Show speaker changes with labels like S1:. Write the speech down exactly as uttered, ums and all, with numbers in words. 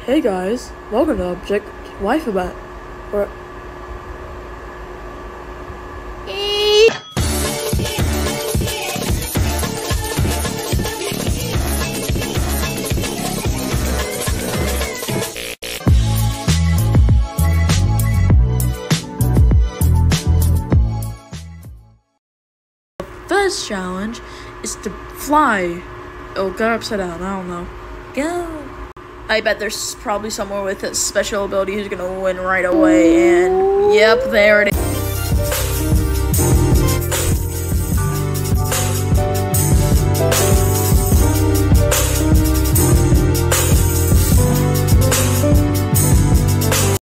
S1: Hey guys, welcome to Object Whyphabet. Or first challenge is to fly. Oh, go upside down. I don't know. Go. I bet there's probably someone with a special ability who's gonna win right away, and yep, there it is.